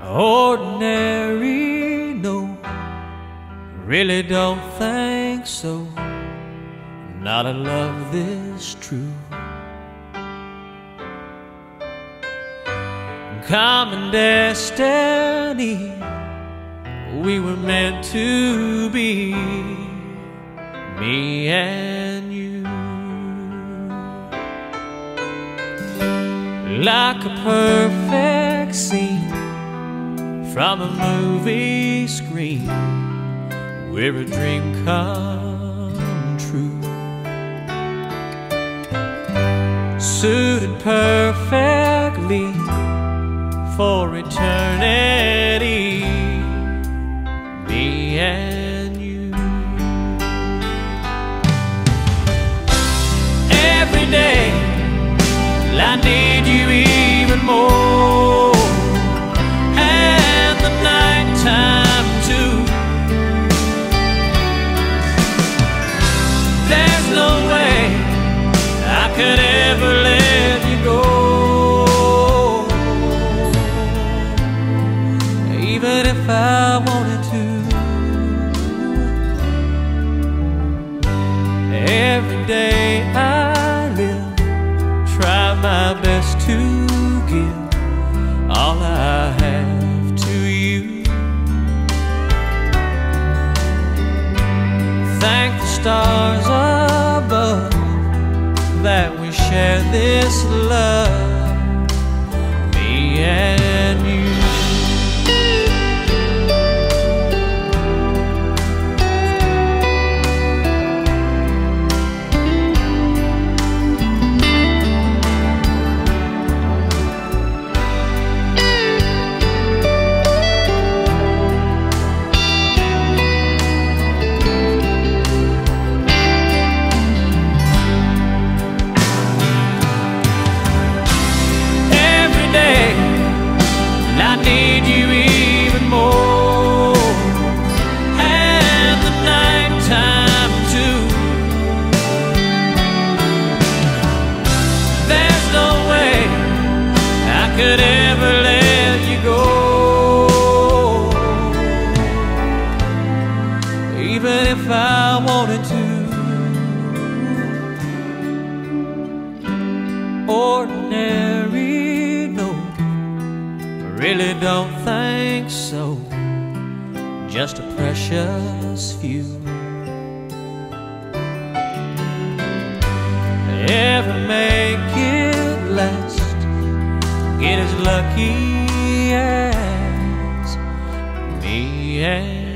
Ordinary, no, really don't think so. Not a love this true. Common destiny, we were meant to be, me and you. Like a perfect scene from a movie screen, where a dream come true. Suited perfectly for eternity, me and you. Every day I need you even more, and the nighttime too. There's no way I could ever let you go, even if I wanted to. Every day I live, try my best to give all I have to you. Thank the stars above that we share this love, me and you. I need you even more, and the nighttime too. There's no way I could ever let you go, even if I wanted to. Ordinary, no, really don't think so. Just a precious few. Ever make it last, get as lucky as me and